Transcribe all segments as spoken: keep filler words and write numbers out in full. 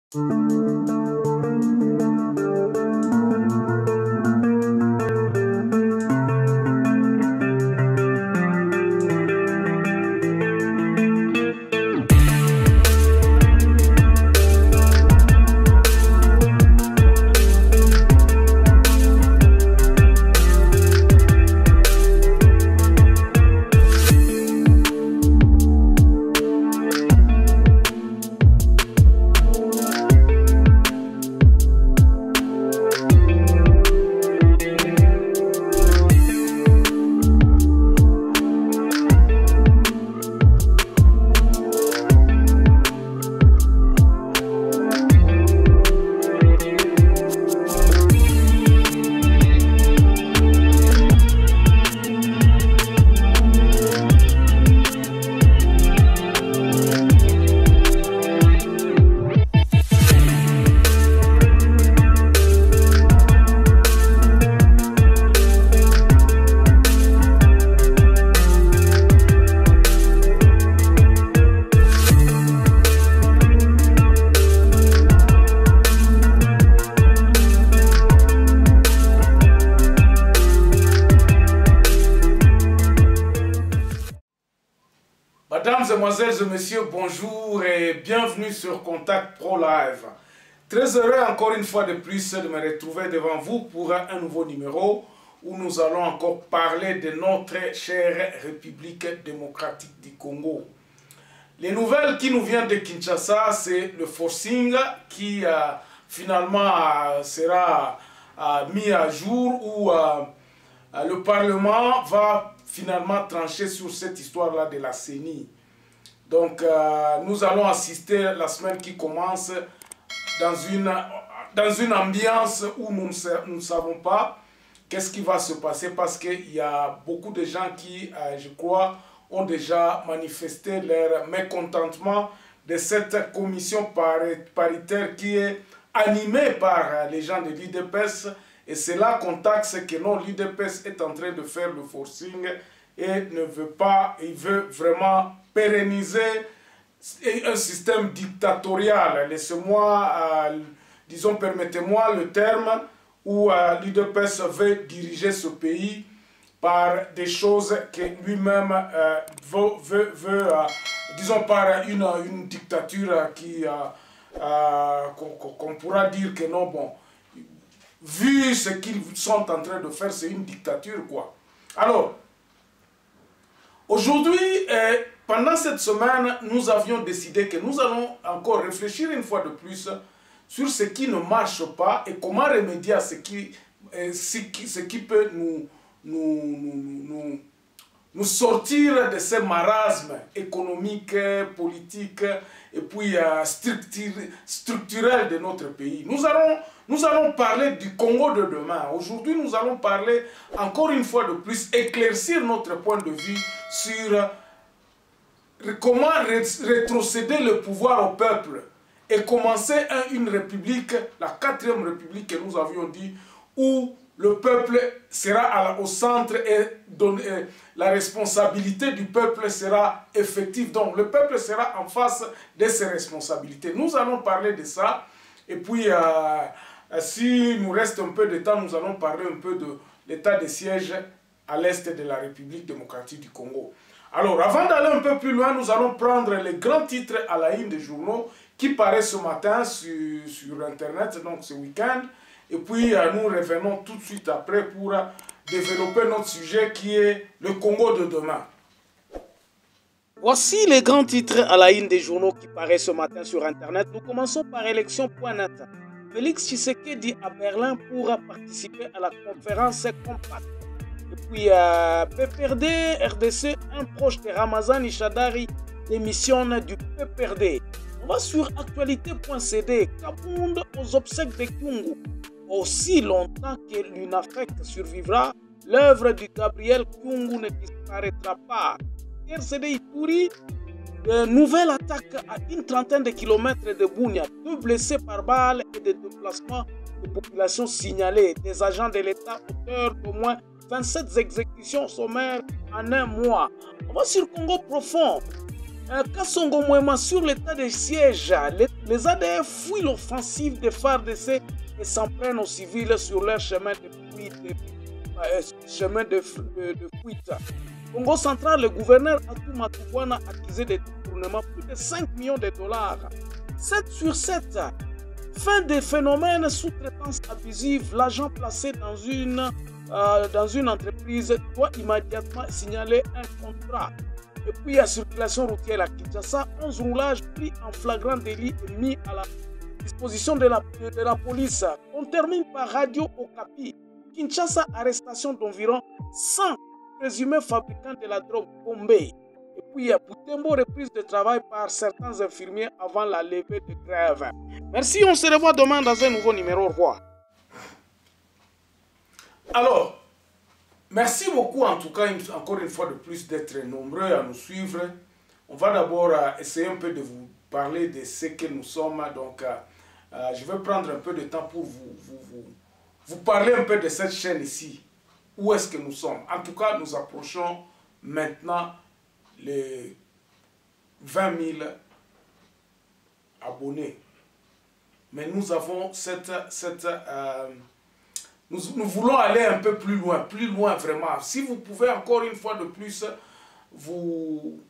Mesdames, Mesdemoiselles et Messieurs, bonjour et bienvenue sur Contact Pro Live. Très heureux encore une fois de plus de me retrouver devant vous pour un nouveau numéro où nous allons encore parler de notre chère République démocratique du Congo. Les nouvelles qui nous viennent de Kinshasa, c'est le forcing qui euh, finalement euh, sera euh, mis à jour où euh, euh, le Parlement va finalement trancher sur cette histoire-là de la C E N I. Donc, euh, nous allons assister la semaine qui commence dans une, dans une ambiance où nous ne, nous savons pas qu'est-ce qui va se passer parce qu'il y a beaucoup de gens qui, euh, je crois, ont déjà manifesté leur mécontentement de cette commission paritaire qui est animée par les gens de l'U D P S. Et c'est là qu'on taxe que non, l'U D P S est en train de faire le forcing et ne veut pas, il veut vraiment pérenniser un système dictatorial. Laissez-moi, euh, disons, permettez-moi le terme où euh, l'U D P S veut diriger ce pays par des choses que lui-même euh, veut, veut, veut euh, disons, par une, une dictature qui, euh, euh, qu'on qu'on pourra dire que non, bon, vu ce qu'ils sont en train de faire, c'est une dictature, quoi. Alors, aujourd'hui, euh, pendant cette semaine, nous avions décidé que nous allons encore réfléchir une fois de plus sur ce qui ne marche pas et comment remédier à ce qui, euh, ce qui, ce qui peut nous, nous, nous, nous, nous sortir de ce marasme économique, politique et puis euh, structure, structurel de notre pays. Nous allons, nous allons parler du Congo de demain. Aujourd'hui, nous allons parler encore une fois de plus, éclaircir notre point de vue sur euh, comment rétrocéder le pouvoir au peuple et commencer un, une république, la quatrième république que nous avions dit, où le peuple sera à la, au centre et, donne, et la responsabilité du peuple sera effective. Donc le peuple sera en face de ses responsabilités. Nous allons parler de ça. Et puis, euh, si nous reste un peu de temps, nous allons parler un peu de l'état de siège à l'est de la République démocratique du Congo. Alors, avant d'aller un peu plus loin, nous allons prendre les grands titres à la une des journaux qui paraissent ce matin sur, sur Internet, donc ce week-end. Et puis, nous revenons tout de suite après pour développer notre sujet qui est le Congo de demain. Voici les grands titres à la une des journaux qui paraissent ce matin sur Internet. Nous commençons par élection point net. Félix Tshisekedi à Berlin pour participer à la conférence Compact. Et puis, euh, P P R D, R D C, un proche de Ramazani Shadari démissionne du P P R D. On va sur actualité point c d. Kabound aux obsèques de Kyungu. Aussi longtemps que l'UNAFEC survivra, l'œuvre de Gabriel Kyungu ne disparaîtra pas. R C D Ituri, de nouvelle attaque à une trentaine de kilomètres de Bunia, deux blessés par balle et des déplacements de population signalés. Des agents de l'État auteurs d'au moins vingt-sept exécutions sommaires en un mois. On va sur Congo profond. Kassongo Moema sur l'état de siège, les, les A D F fuient l'offensive des F A R D C et s'en prennent aux civils sur leur chemin de fuite. De, euh, chemin de, de, de fuite. Congo central, le gouverneur Atou Matouwana accusé de détournement plus de cinq millions de dollars. sept sur sept. Fin des phénomènes sous-traitance abusive, l'agent placé dans une, euh, dans une entreprise doit immédiatement signaler un contrat. Et puis à circulation routière à Kinshasa, onze roulages pris en flagrant délit et mis à la disposition de la, de la police. On termine par Radio Okapi. Kinshasa, arrestation d'environ cent présumés fabricants de la drogue Bombay. Et puis à Butembo, reprise de travail par certains infirmiers avant la levée de grève. Merci, on se revoit demain dans un nouveau numéro. Au revoir. Alors, merci beaucoup en tout cas, encore une fois de plus, d'être nombreux à nous suivre. On va d'abord euh, essayer un peu de vous parler de ce que nous sommes. Donc, euh, euh, je vais prendre un peu de temps pour vous, vous, vous, vous parler un peu de cette chaîne ici. Où est-ce que nous sommes? En tout cas, nous approchons maintenant les vingt mille abonnés. Mais nous avons cette... cette euh, nous, nous voulons aller un peu plus loin, plus loin vraiment. Si vous pouvez encore une fois de plus, vous...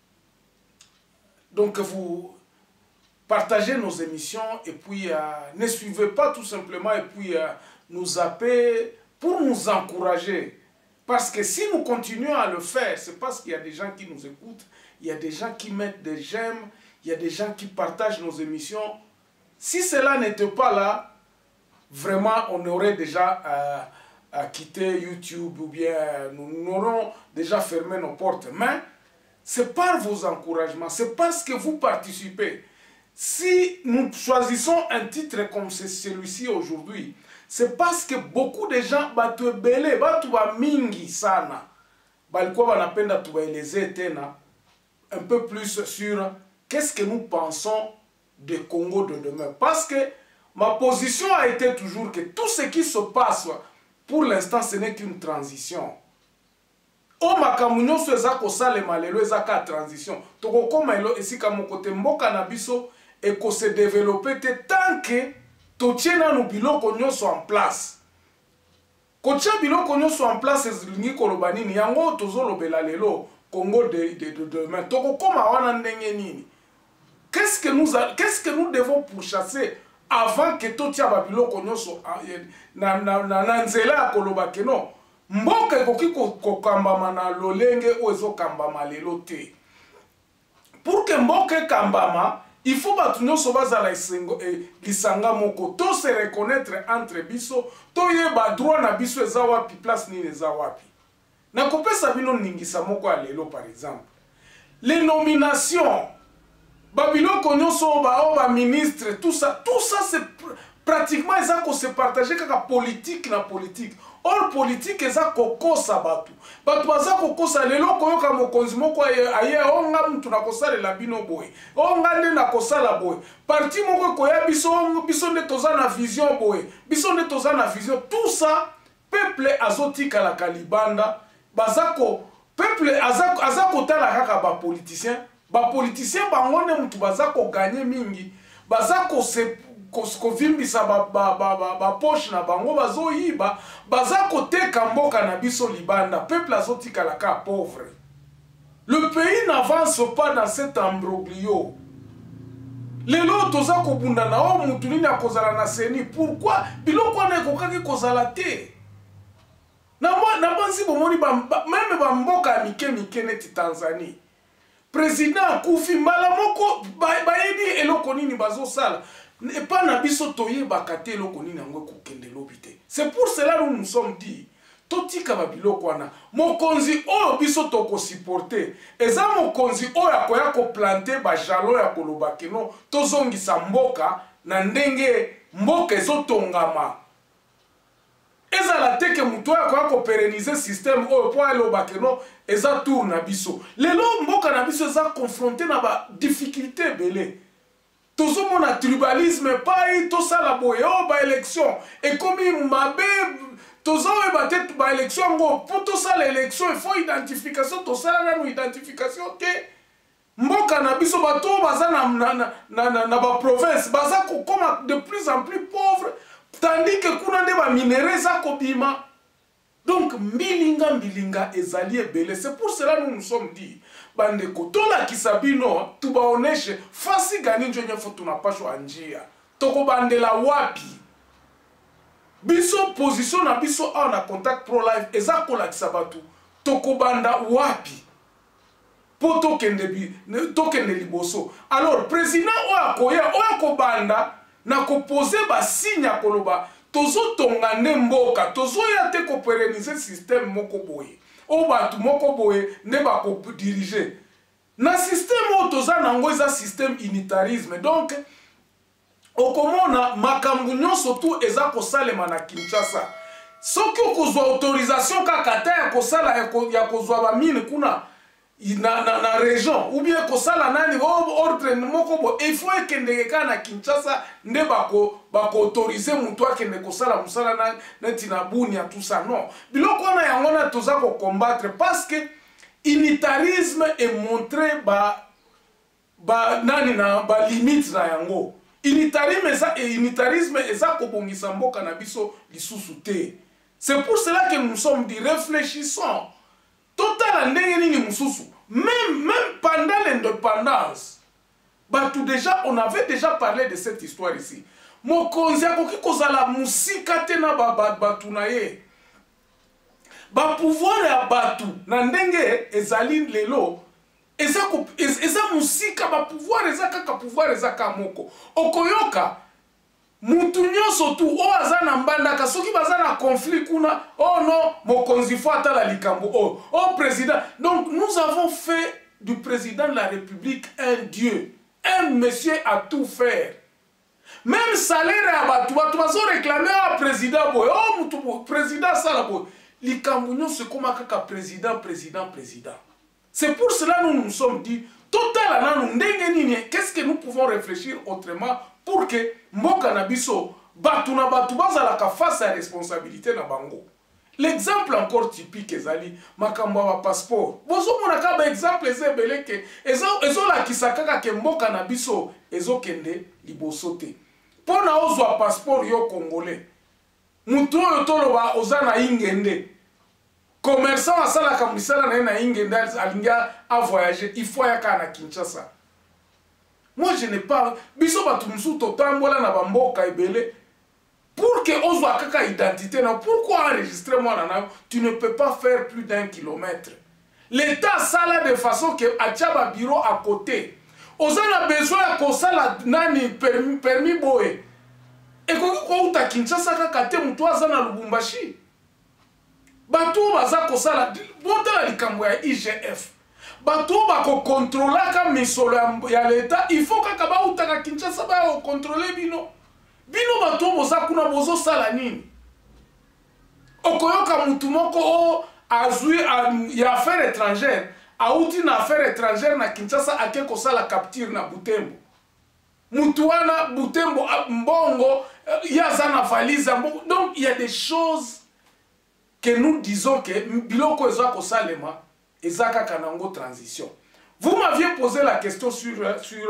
Donc vous partagez nos émissions et puis euh, ne suivez pas tout simplement et puis euh, nous appelez pour nous encourager. Parce que si nous continuons à le faire, c'est parce qu'il y a des gens qui nous écoutent, il y a des gens qui mettent des j'aime, il y a des gens qui partagent nos émissions. Si cela n'était pas là, vraiment, on aurait déjà euh, euh, quitté YouTube ou bien euh, nous, nous aurons déjà fermé nos portes. Mais c'est par vos encouragements, c'est parce que vous participez. Si nous choisissons un titre comme celui-ci aujourd'hui, c'est parce que beaucoup de gens batu belé, batu ba mingi sana, balikuwa banapenda tuwaeleze tena un peu plus sur qu'est-ce que nous pensons de Congo de demain. Parce que ma position a été toujours que tout ce qui se passe pour l'instant ce n'est qu'une transition. O makamunyo so ezako salema lelo ezaka transition. Toko koma elo esika mokote mboka na biso et ko se développer tant que totiena no biloko nyonso en place. Kotia biloko nyonso en place ezilingi koloba nini yango tozolobela lelo Congo de, de, de demain. Toko koma wana ndenge nini. Qu'est-ce que nous qu'est-ce que nous devons pourchasser avant que totia ba biloko nyonso na na na nzela koloba ke non. Mboka ekoki kokambama na lolenge o ezokambama lelo te. Pour que mboka ekambama, il faut batu nyonso bazala lisanga moko, to se reconnaître entre biso, to yeba droit na biso eza wapi, place nini eza wapi. Na kopesa bino ningisa moko ya lelo par exemple. Les nominations, babiloko nyonso ba o ba ministre, tout ça, tout ça c'est pratiquement eza ko se partager kaka politique na politique. Or politique eza kokosa batu. Batu baza kokosa lelo koyoka mokonzi moko aye onga mtu na kosala la bino boy. Onga nde na kosala boy. Parti moko koya biso biso nde toza na vision boy. Biso nde toza na vision. Tout ça peuple azotika la kalibanda bazako peuple azako azako tala kaka ba politicien. Ba politicien bango ne mtu bazako gagner mingi. Bazako se kovimbisa ba ba ba ba, ba poche na bango bazoyiba bazako teka mboka na biso libanda peuple azotika la ka pauvre. Le pays n'avance pas dans cet imbroglio. Lelo toza ko bunda na o mutu nini akozala na seni. Pourquoi biloko na ekokaki kozala te? Na mo na bansi bomoni ba même ba mboka mike mike neti Tanzanie. Président akufi mbala moko bayebi eloko nini bazosala. Et pas na biso toye bakate eloko nini yango kokende lobite. C'est pour cela nous nous sommes dit totika ba biloko wana mokonzi oyo biso toko supporter eza mokonzi oyo akoya ko planter ba jalon ya koloba keno tozongisa mboka na ndenge mboka ezotongama. Eza la teke muto akoya ko pérenniser système oyo po aloba keno eza tour na biso. Lelo mboka na biso eza confronté na ba difficulté belé. Tout mon tribalisme pas tout ça la boye oh ba élection et comme mbabe tout ça ba tête ba élection go pour tout ça l'élection il faut identification tout ça là nous identification que mboka na biso bato baza na na na na, na, na ba province baza ko koma de plus en plus pauvre tandis que kuna nde ba minéraux za ko bima. Donc mbilinga mbilinga ezali ebele. C'est pour cela nous nous sommes dit bande ko tola kisabino tubaoneshe fasi gani njo nyefo tunapashwa anjia. Toko bandela wapi? Biso position na biso a na contact pro life eza kola kisabatu. Toko banda wapi? Po tokende bi tokende liboso. Alors président oya koya oya ko banda na ko poser ba signe koloba tozo tonga nde mboka tozo ya te ko pérenniser système moko boye. O batu moko boye ne ba ko diriger. Na système o toza nango eza système unitarisme. Donc okomona makambu nyonso tu eza ko salema na Kinshasa. Soki okozwa autorisation kaka ta ya kosala ya kozwa ba mine kuna na na na région ou bien kosala nani ordre moko bo il faut ekende kana Kinshasa nde bako bako autoriser mutu akende kosala musala na neti na bunia tout ça non biloko na yango na toza ko combattre parce que unitarisme est montré ba ba nani na ba limite na yango unitarisme eza unitarisme eza ko bongisa mboka na biso lisusu te. C'est pour cela que nous sommes dit réfléchissons. Total même, même pendant l'indépendance, bah, tout déjà, on avait déjà parlé de cette histoire ici. Mokonzi akoki kozala musika te na batu na ye. Ba pouvoir ya batu na ndenge ezali lelo eza eza musika ba pouvoir eza kaka pouvoir eza kamoko. Okoyoka mutu nyonso tu o aza na mbandaka soki baza na conflit kuna oh non mokonzi fo atala likambo oh oh président. Donc nous avons fait du président de la République un dieu, un monsieur à tout faire. Même salaire à batu batu bazo réclamer à président boy oh mutu président sala boy likambo nyonso koma kaka président président président. C'est pour cela nous nous sommes dit total nanu ndenge nini qu'est-ce que nous pouvons réfléchir autrement pour que mboka na biso batu na batu bazalaka face à responsabilité na bango. L'exemple encore typique ezali makambo ya passeport. Bozo monaka ba exemple ezebele ke ezo ezo la kisakaka ke mboka na biso ezo kende liboso te. Pona ozwa passeport yo congolais. Mutu oyo toloba ozana ingende. Commerçant asala kamisala na na ingende alinga a voyager, il faut ya kana Kinshasa. Moi je n'ai pas biso batu musu totambola na bamboka ebele pour que ozwa kaka identité na pourquoi enregistrer moi na tu ne peux pas faire plus d'un kilomètre. L'état sala de façon que achaba bureau à côté. Ozana besoin ya kosala nani permis permis boy. Et ko ko uta Kinshasa kaka te mutu azana Lubumbashi. Batu baza kosala bota likambo ya I G F. Batu bako contrôler ka misolo ya l'état, il faut kaka ba utaka Kinshasa ba contrôler bino. Bino batu boza kuna bozo sala nini? Okoyoka mutu moko o azui ya affaire étrangère, auti na affaire étrangère na Kinshasa ake kosala capture na Butembo. Mutu wana Butembo mbongo ya za na valise mbongo. Donc il y a des choses que nous disons que biloko eza ko salema ezaka kanango transition. Vous m'aviez posé la question sur sur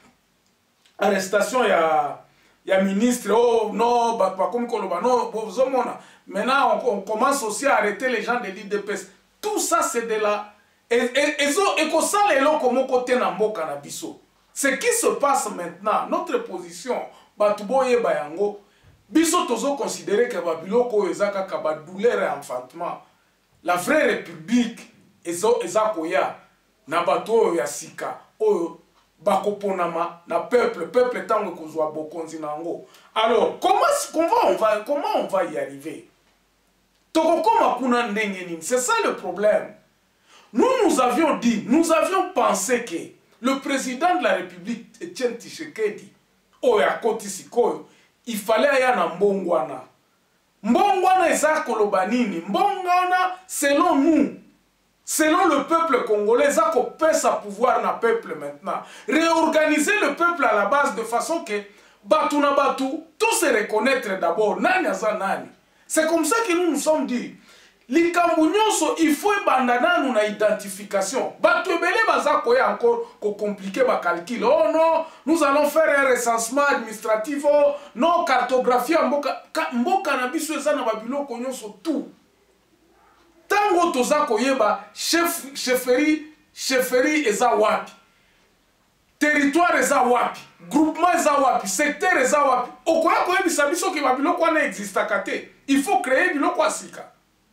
arrestation ya ya ministre oh non ba comme koloba non bozomona. Maintenant on, on commence aussi à arrêter les gens de l'I D P S. Tout ça c'est de la ezo eko salelo comme côté na mboka na biso. Ce qui se passe maintenant, notre position batuboye bayango biso tozo considérer que babiloko ezaka ka ba douleur et enfantement. La vraie république ezo ezakoya na bato ya sika oyo bakoponama na peuple peuple tango kozwa bokonzi nango. Alors comment comment on va comment on va y arriver? Tokokoma kuna ndenge nini? C'est ça le problème. Nous nous avions dit, nous avions pensé que le président de la République Etienne Tshisekedi oya koti sikoyo il fallait aya na mbongwana. Mbongwana eza koloba nini? Mbongwana selon nous, selon le peuple congolais, ça qu'on sa pouvoir na peuple maintenant. Réorganiser le peuple à la base de façon que batu na batu, tout se reconnaître d'abord. Nani aza nani. C'est comme ça que nous nous sommes dit. likambo nyonso il faut ebandana na identification. Bato ebele baza koya encore ko compliquer ba calcul. Oh non, nous allons faire un recensement administratif. Oh non, cartographie mboka mboka na biso eza na babiloko nyonso tout. Tango toza koyeba chef chefferie chefferie eza wapi. Territoire eza wapi. Groupement eza wapi. Secteur eza wapi. Okoya koyebisa biso ke babiloko wana existaka te. Il faut créer biloko asika.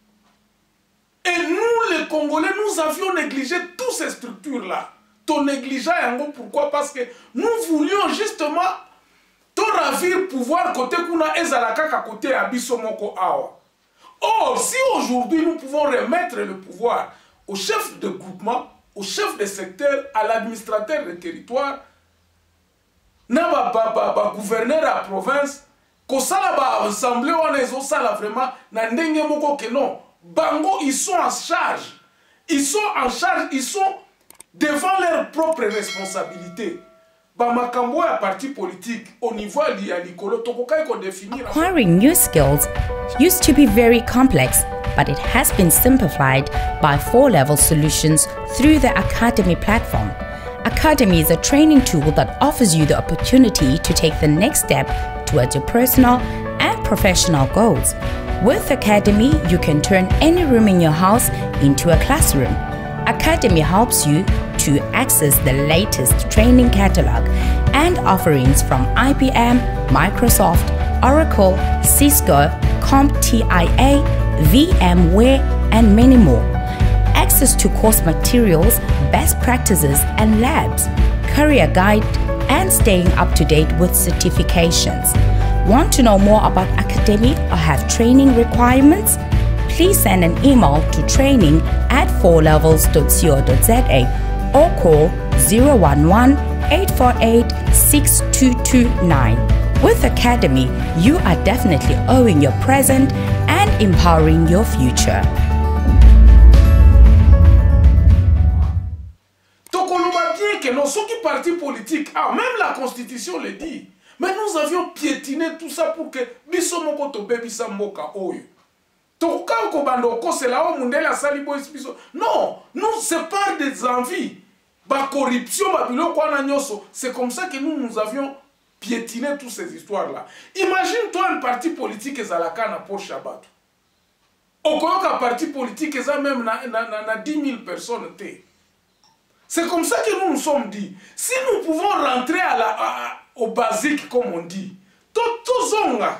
Et nous, les Congolais, nous avions négligé toutes ces structures-là. Ton négligeant, pourquoi? Parce que nous voulions justement te ravir pouvoir côté kuna ezalaka côté abiso moko awa. Or, si aujourd'hui nous pouvons remettre le pouvoir au chef de groupement, au chef de secteur, à l'administrateur de territoire, na ba ba ba ba gouverneur à province, ko sala ba assemblée on ezo sala vraiment na ndenge moko que non. Bango, ils sont en charge. Ils sont en charge, ils sont devant leurs propres responsabilités. Bamakambo à parti politique au niveau de l'Ikolo, tokokai ko définir. Acquiring new skills used to be very complex, but it has been simplified by four-level solutions through the Academy platform. Academy is a training tool that offers you the opportunity to take the next step towards your personal and professional goals. With Academy, you can turn any room in your house into a classroom. Academy helps you to access the latest training catalog and offerings from I B M, Microsoft, Oracle, Cisco, CompTIA, VMware, and many more. Access to course materials, best practices and labs, career guide, and staying up to date with certifications. Want to know more about Academy or have training requirements? Please send an email to training at four levels dot co dot za or call zero one one, eight four eight, six two two nine. With Academy, you are definitely owing your present and empowering your future. Tokoloba bien que non, ceux qui partis politiques, ah, même la constitution le dit. Mais nous avions piétiné tout ça pour que bisomoko to bebisa mboka oyo. Toka ko bando ko c'est là où mundela salibo biso. Non, nous c'est pas des envies. Ba corruption ba biloko na nyoso, c'est comme ça que nous nous avions piétiné toutes ces histoires là. Imagine-toi un parti politique ezalaka na Paul Shabat. Okoyoka parti politique eza même na na, na, na dix mille personnes té. C'est comme ça que nous nous sommes dit. Si nous pouvons rentrer à la, à, au basique, comme on dit, tozonga,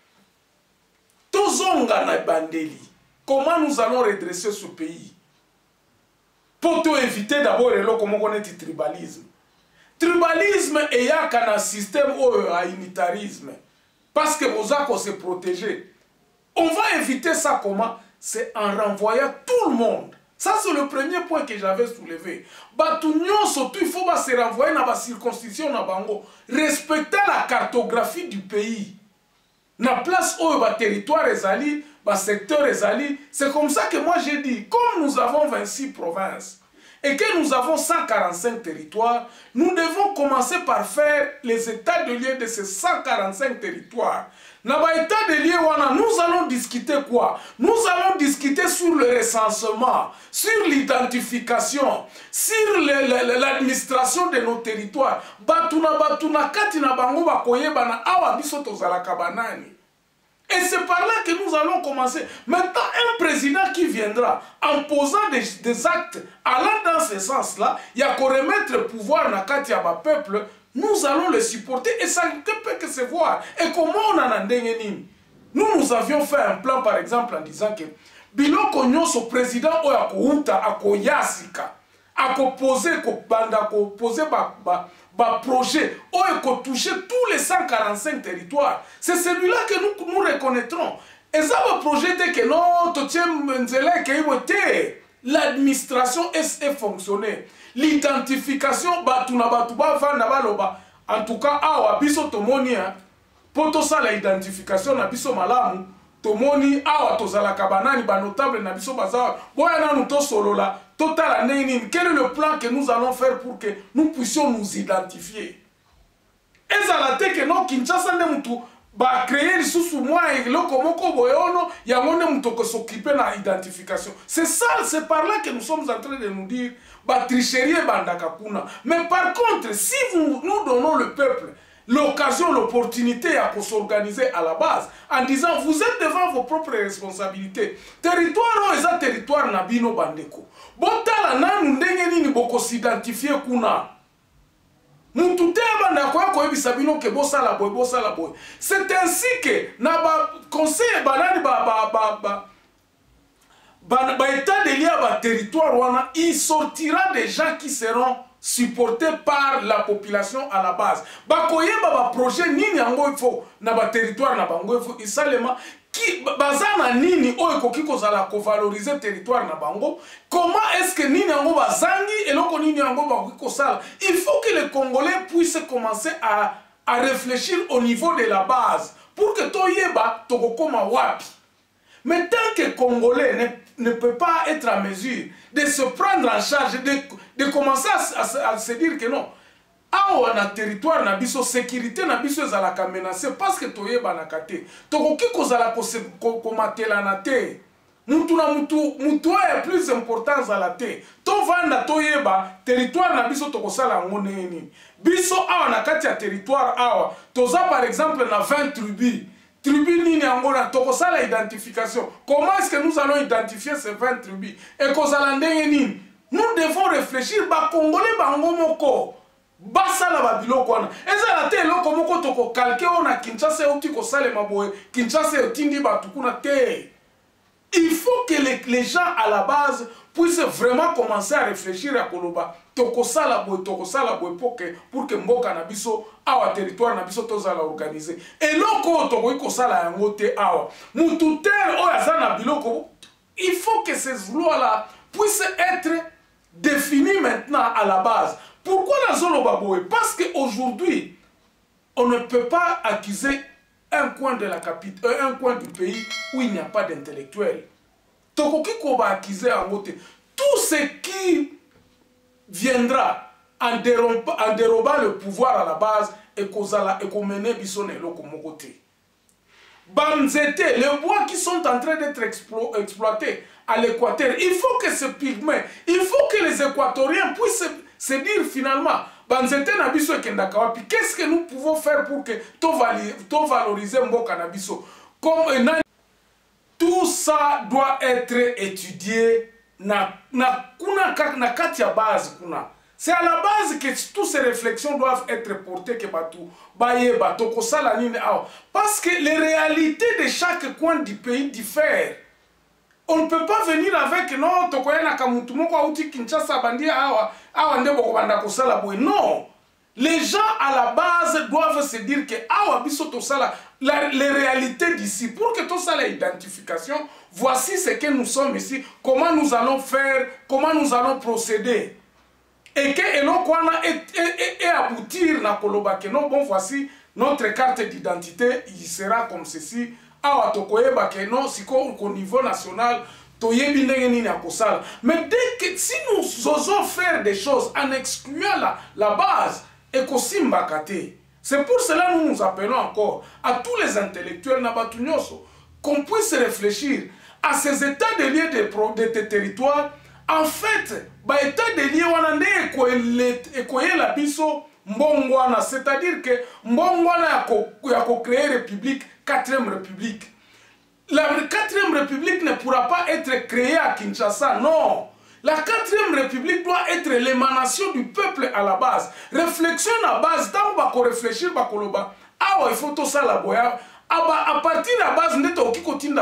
tozonga na bandeli. Comment nous allons redresser ce pays? Pour éviter d'abord le tribalisme. Tribalisme est un système à unitarisme. Parce que vous avez se protéger. On va éviter ça comment? C'est en renvoyant tout le monde. Ça, c'est le premier point que j'avais soulevé. Batunyon, surtout, il faut se renvoyer dans la circonscription, respecter la cartographie du pays. Na place où le territoire est allé, le secteur est allé. C'est comme ça que moi j'ai dit, comme nous avons vingt-six provinces et que nous avons cent quarante-cinq territoires, nous devons commencer par faire les états de lieu de ces cent quarante-cinq territoires. Dans l'état de lieu, nous allons discuter quoi? Nous allons discuter sur le recensement, sur l'identification, sur l'administration de nos territoires. Batuna batuna katina bango bakoye bana awa biso tozalaka banani. Et c'est par là que nous allons commencer. Maintenant, un président qui viendra en posant des, des actes allant dans ce sens-là, il y a qu'à remettre le pouvoir dans le peuple. Nous allons le supporter et ça ne peut que se voir. Et comment on en a ndengeni? Nous, nous avions fait un plan, par exemple, en disant que Biloko Nyonso, président, a kouta, a koyasika, a posé, a posé, a projet, a touché tous les cent quarante-cinq territoires. C'est celui-là que nous, nous reconnaîtrons. Et ça va projet que non, l'administration est fonctionné. L'identification, en tout cas, awa biso tomoni, poto sa la identification na biso malamu, tomoni awa tozala kabanani ba notable na biso bazawa, boya na nous to solo la, total neni, quel est le plan que nous allons faire pour que nous puissions nous identifier? Ezala te que non Kinshasa ne mutu ba créer sous moi et le komoko boyono ya ngone mutoko s'occuper na identification. C'est ça, c'est par là que nous sommes en train de nous dire ba tricherie bandaka kuna. Mais par contre, si vous, nous donnons le peuple l'occasion, l'opportunité à s'organiser à la base en disant vous êtes devant vos propres responsabilités. Territoire est un territoire nabino bandeko. Botala nanu ndenge nini boko s'identifier kuna. Muntute bandako yako ebisabino ke bossa la boy bossa la boy. C'est ainsi que na ba conseil banani ba ba ba ba ba, ba état de lié ba territoire wana il sortira des gens qui seront supporté par la population à la base. Bakoye ba projet nini yango ifo na ba territoire na bango ifo isalema ki bazana nini o ekoki kozala ko valoriser territoire na bango. Comment est-ce que nini yango bazangi eloko nini yango bakoki kosala. Il faut que les Congolais puissent commencer à à réfléchir au niveau de la base pour que toyeba tokokoma wapi. Mais tant que les Congolais ne, ne peut pas être en mesure de se prendre en charge, de, de commencer à, à, à se dire que non, awa na territoire na biso, sécurité na biso ezalaka menacé parce que toyeba na kate. Tokoki kozala komatela na te. Mutu na mutu, mutu est plus important za te. To vanda toyeba, territoire na biso tokosala ngone nini. Biso awa na kati ya territoire awa, toza par exemple na vingt tribus. Tribus nini angona tokosala identification. Comment est-ce que nous allons identifier ces vingt tribus? Et kozala ndenge nini? Nous devons réfléchir ba Congolais bango moko. Basala ba biloko wana. Ezala te eloko moko toko kalke ona Kinshasa uti kosala maboye. Kinshasa otindi batu kuna te. Il faut que les, les gens à la base puissent vraiment commencer à réfléchir à Koloba. Tokosala boy, tokosala boy pour que pour que mboka na biso awa territoire na biso tozala organiser. Et loko tokoki kosala yango te awa. Mutu terre o yazana biloko. Il faut que ces lois-là puissent être définies maintenant à la base. Pourquoi la zone baboy? Parce qu'aujourd'hui, on ne peut pas accuser un coin de la capitale, un coin du pays où il n'y a pas d'intellectuels. Tokoki koba accuser en moté. Tout ce qui viendra en dérobant, en dérobant le pouvoir à la base et kozala et komene bisone loko mokote. Banzete, les bois qui sont en train d'être explo exploités à l'équateur, il faut que ces pygmées, il faut que les équatoriens puissent se, se dire finalement Banzete nabiso kendaka wapi. Qu'est-ce que nous pouvons faire pour que to valoriser mboka nabiso? Comme tout ça doit être étudié na na kuna na katia base kuna. C'est à la base que toutes ces réflexions doivent être portées que batou baye bato kosala nini awa. Parce que les réalités de chaque coin du pays diffèrent. On ne peut pas venir avec non tokoya na kamutu moko auti Kinshasa bandia awa awa ndebo ko banda kosala boy. Non. Les gens à la base doivent se dire que awa biso to sala les réalités d'ici pour que tout ça l'identification, voici ce que nous sommes ici, comment nous allons faire, comment nous allons procéder. Et que elokwana et aboutir na koloba que non bon voici notre carte d'identité, il sera comme ceci. Awa tokoyeba que non siko au niveau national toyebi ndenge nini akosala. Mais dès que si nous osons faire des choses en excluant la, la base et kosimba kate. C'est pour cela que nous nous appelons encore à tous les intellectuels nabatunyoso qu'on puisse réfléchir à ces états de lieux de, de, de territoire. En fait, bah état de lieux wanande ekoye la biso mbongwana, c'est-à-dire que mbongwana yako créer république, quatrième république. La quatrième république ne pourra pas être créée à Kinshasa, non. La quatrième république doit être l'émanation du peuple à la base. Réflexion à base, tant qu'on va réfléchir, ah il faut tout ça la boya. À partir de la base, nous avons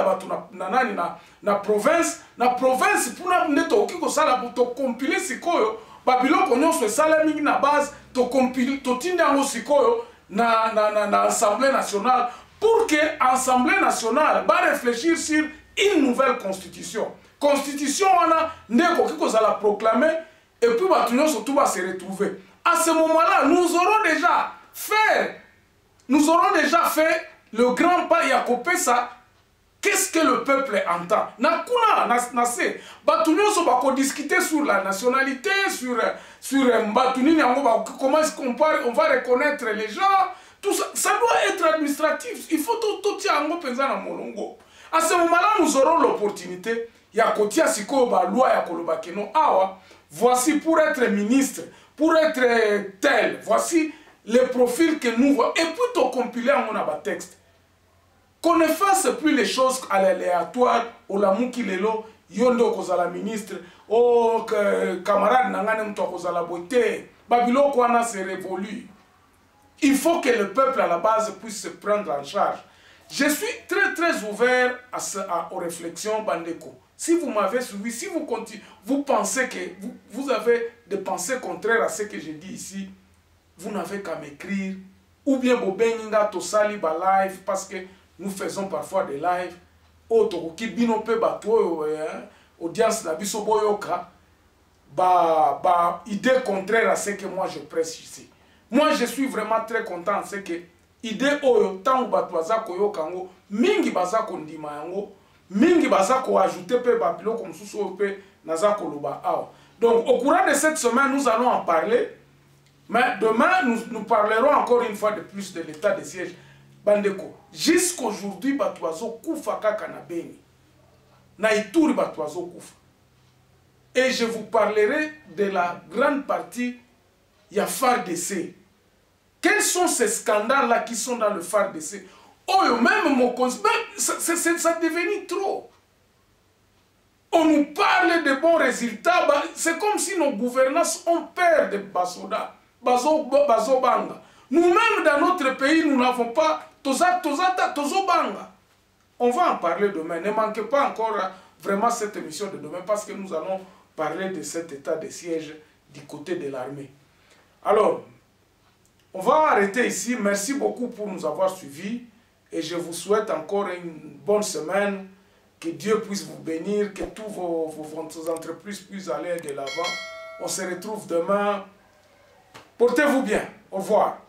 na na na province, na province pour nous avons ça la pour compiler ce que Babylone connaît ce salami na base, to compiler, to tinda ngo sikoyo na na na na Assemblée nationale pour que l'Assemblée nationale va réfléchir sur une nouvelle constitution. Constitution, on a ndeko qui la proclamer et puis bah, surtout va se retrouver. À ce moment-là, nous aurons déjà fait, nous aurons déjà fait le grand pas et à couper ça. Qu'est-ce que le peuple entend? Na kuna na se batunyo so ba ko discuter sur la nationalité, sur sur batunini yango ba comment est-ce qu'on peut on va reconnaître les gens. Tout ça, ça doit être administratif. Il faut tout tirer en pensant molongo. À ce moment-là, nous aurons l'opportunité. Il y a Kotia Siko ba loi ya kolobakeno. Awa, voici pour être ministre, pour être tel. Voici les profils que nous voyons. Et puis tout compiler en mon texte. Qu'on ne fasse plus les choses à l'aléatoire. Au lamuki lelo, yondo kozala ministre. Oh, camarade nangane mto kozala boite. Babylone kwana se révolue. Il faut que le peuple à la base puisse se prendre en charge. Je suis très très ouvert à ce, à, aux réflexions Bandeko. Si vous m'avez suivi, si vous, continuez, vous pensez que vous, vous avez des pensées contraires à ce que je dis ici, vous n'avez qu'à m'écrire. Ou bien vous beninga to sali ba live parce que nous faisons parfois des lives. Autre qui binope bato audience na biso boyoka ba ba idée contraire à ce que moi je prêche ici. Moi, je suis vraiment très content, c'est que idée oyo tant batwaza koyo kango mingi bazako ndima yango mingi bazako ajouter pe babilo comme sous pe nazako loba awa. Donc au courant de cette semaine, nous allons en parler. Mais demain, nous, nous parlerons encore une fois de plus de l'état de siège. Bandeko, jusqu'aujourd'hui, batwazo kufa kaka na beni. Na ituri batwazo kufa. Et je vous parlerai de la grande partie ya F A R D C. Quels sont ces scandales-là qui sont dans le F A R D C? Oh, même mon conseil, ça, ça, ça devenu trop. On nous parle de bons résultats. C'est comme si nos gouvernances ont peur de Basoda, Bazo, Bazobanga. Nous-mêmes, dans notre pays, nous n'avons pas Toza, Tozata, Tozobanga. On va en parler demain. Ne manquez pas encore vraiment cette émission de demain parce que nous allons parler de cet état de siège du côté de l'armée. Alors, on va arrêter ici. Merci beaucoup pour nous avoir suivis. Et je vous souhaite encore une bonne semaine. Que Dieu puisse vous bénir. Que tous vos, vos, vos entreprises puissent aller de l'avant. On se retrouve demain. Portez-vous bien. Au revoir.